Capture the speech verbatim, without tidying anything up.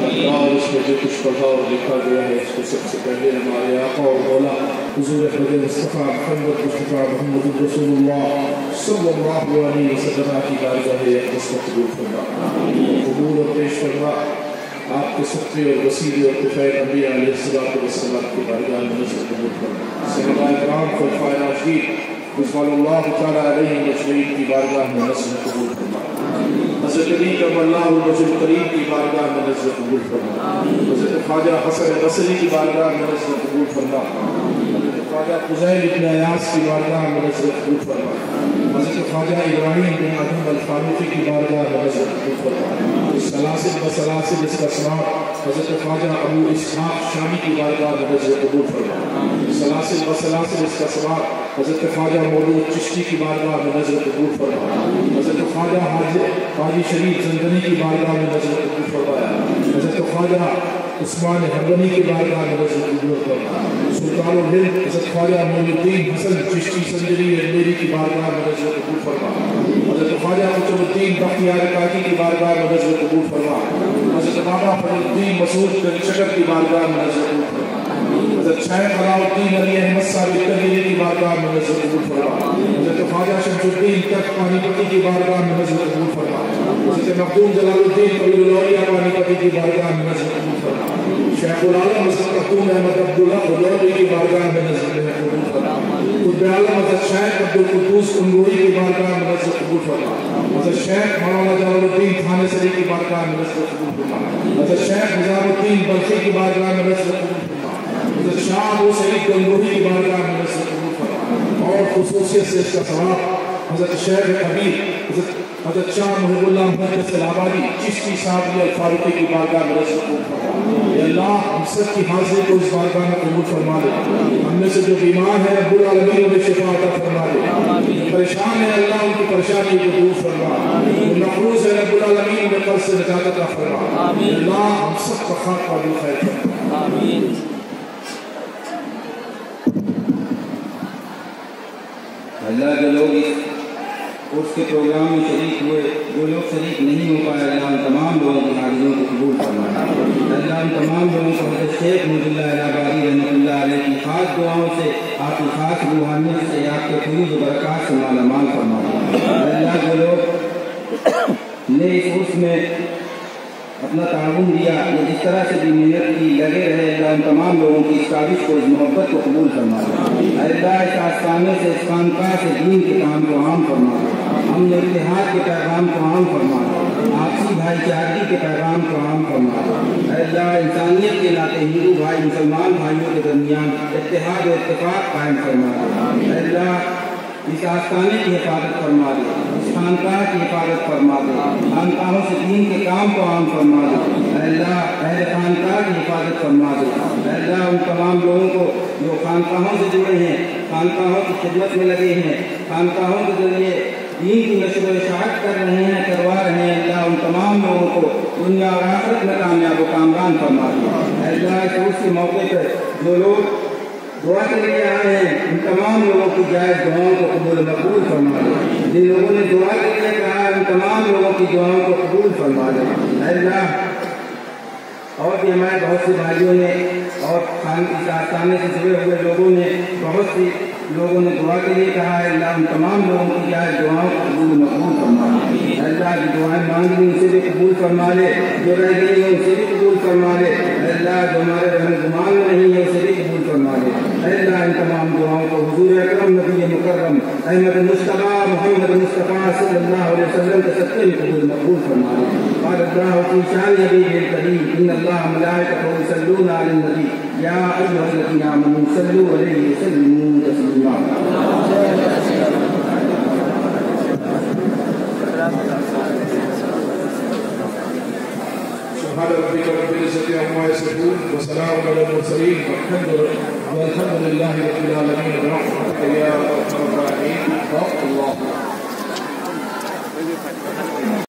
اور اس میں جو کچھ پڑھا اور لکھا گیا ہے اس کو سب سے پہلے ہمارے آقا اور مولا حضور احمد مصطفیٰ محمد مصطفیٰ محمد رسول اللہ صلی اللہ علیہ وسلم کی بارگاہ اقدس میں قبول فرما، قبول اور پیش فرما۔ آپ کے سچے اور وسیلے اور طفیل انبیاء علیہ الصلوۃ والسلام کی بارگاہ میں نظر قبول فرما۔ صحابہ کرام خلفائے راشدین رضوان اللہ تعالیٰ علیہ مجمعین کی بارگاہ میں نظر قبول فرما۔ حضرت علی کرم اللہ وجہ کریم کی بارگاہ میں نظر قبول فرما۔ حضرت خواجہ حسن بصری کی بارگاہ میں نظر قبول فرما۔ حضرت خواجہ فضیل بن عیاض کی بارگاہ میں نظر قبول فرما۔ حضرت خواجہ ابراہیم بن ادم الفاروقی کی بارگاہ میں نظر قبول فرما۔ سلاسل و سلاسل اس کا سماعت حضرت خواجہ ابو اسحاق شامی کی بارگاہ میں نظر قبول فرما۔ سلاسل و سلاسل اس کا سماعت حضرت خواجہ مولود چشتی کی بارگاہ میں نظر قبول فرما۔ حضرت خواجہ حاجی شریف زندنی کی بارگاہ میں نظر قبول فرمایا۔ حضرت خواجہ عثمان حربنی کی بارگاہ میں نظر قبول فرمایا۔ سلطان الہند حضرت خواجہ معین الدین حسن چشتی سنجری اجمیری کی بارگاہ میں نظر قبول فرمایا۔ حضرت خواجہ قطب الدین بختیار کاکی کی بارگاہ میں نظر قبول فرمایا۔ حضرت بابا فضل الدین مسعود بن شکر کی بارگاہ میں نظر قبول فرمایا۔ حضرت شیخ علاء الدین علی احمد صاحب تحریری کی بارگاہ میں نظر قبول فرمایا۔ حضرت خواجہ شمس الدین ترک پانی پتی کی بارگاہ میں نظر قبول فرمایا۔ حضرت مخدوم جلال الدین قبیل الاولیاء پانی پتی کی بارگاہ میں نظر قبول فرمایا۔ شیخ العالم حضرت مخدوم احمد عبداللہ غلوی کی بارگاہ میں نظر قبول فرمایا۔ قطب عالم حضرت شیخ عبدالقدوس انگوری کی بارگاہ میں نظر قبول فرمایا۔ حضرت شیخ مولانا جلال الدین تھانہ سری کی بارگاہ میں نظر قبول فرمایا۔ حضرت شیخ نظام الدین بلخی کی بارگاہ میں نظر قبول فرمایا۔ حضرت شاہ ابو سعید گنگوہی کی بارگاہ میں نظر قبول فرمایا۔ اور خصوصیت سے اس کا ثواب حضرت شیخ حبیب حضرت حضرت شاہ محب اللہ محدث الآبادی چشتی صاحب الفاروقی کی بارگاہ میں نظر قبول فرمایا۔ یا اللہ ہم سب کی حاضری کو اس بارگاہ میں قبول فرما دے۔ ہم میں سے جو بیمار ہے رب العالمین انہیں شفا عطا فرما دے۔ پریشان ہے اللہ ان کی پریشانی کو دور فرما۔ محفوظ ہے رب العالمین انہیں قرض سے نجات عطا فرما۔ یا اللہ ہم سب کا خاک قابل خیر فرما۔ آمین۔ اللہ کے لوگ اس کے پروگرام میں شریک ہوئے، جو لوگ شریک نہیں ہو پائے، اللہ ان تمام لوگوں کی حاضریوں کو قبول فرمائے۔ اللہ ان تمام لوگوں کو حضرت شیخ مجھ اللہ الآبادی رحمۃ اللہ علیہ کی خاص دعاؤں سے، آپ کی خاص روحانیت سے، آپ کے فیوز و برکات سے مالا مال فرمائے۔ اللہ کے لوگ نے اس عرس میں اپنا تعاون دیا، یہ جس طرح سے بھی محنت کی لگے رہے، اللہ ان تمام لوگوں کی اس کاوش کو، اس محبت کو قبول فرمائے۔ اللہ اس آستانے سے، اس خانقاہ سے دین کے کام کو عام فرمائے، ہم نے اتحاد کے پیغام کو عام فرمائے، آپسی بھائی چارگی کے پیغام کو عام فرمائے۔ اللہ انسانیت کے ناطے ہندو بھائی مسلمان بھائیوں کے درمیان اتحاد و اتفاق قائم فرمائے۔ اللہ اس آستانے کی حفاظت فرما دے، اس خانقاہ کی حفاظت فرما دے، خانقاہوں سے دین کے کام کو عام فرما دے۔ اللہ اہل خانقاہ کی حفاظت فرما دے۔ اللہ ان تمام لوگوں کو جو خانقاہوں سے جڑے ہیں، خانقاہوں کی خدمت میں لگے ہیں، خانقاہوں کے ذریعے دین کی نشر و اشاعت کر رہے ہیں، کروا رہے ہیں، اللہ ان تمام لوگوں کو دنیا اور آخرت میں کامیاب و کامران فرما دے۔ اللہ اس عرس کے موقع پر جو لوگ دعا کے لیے آئے ہیں، ان تمام لوگوں کی جائز دعاؤں کو قبول مقبول فرما دے۔ جن لوگوں نے دعا کے لیے کہا ہے، ان تمام لوگوں کی دعاؤں کو قبول فرما دے۔ اللہ اور بھی ہمارے بہت سے بھائیوں نے اور خان اس آستانے سے جڑے ہوئے لوگوں نے، بہت سی لوگوں نے دعا کے لیے کہا ہے، اللہ ان تمام لوگوں کی جائز دعاؤں کو قبول مقبول فرما دے۔ اللہ کی دعائیں مانگ لی ان سے بھی قبول فرما لے، جو رہ گئی ہیں ان سے بھی قبول فرما لے۔ اللہ جو ہمارے رحم گمان میں نہیں ہے اسے بھی قبول فرما لے۔ اللہ ان تمام دعاؤں کو حضور اکرم نبی مکرم احمد مصطفیٰ محمد مصطفیٰ صلی اللہ علیہ وسلم کے صدقے میں قبول مقبول فرما لے۔ قال اللہ فی شان نبیہ الکریم ان اللہ ملائکتہ یصلون علی النبی یا ایھا الذین آمنوا صلوا علیہ وسلموا تسلیما۔ سبحان ربک رب العزة عما یصفون وسلام علی المرسلین والحمد للہ رب العالمین برحمتک یا ارحم الراحمین۔ اللہ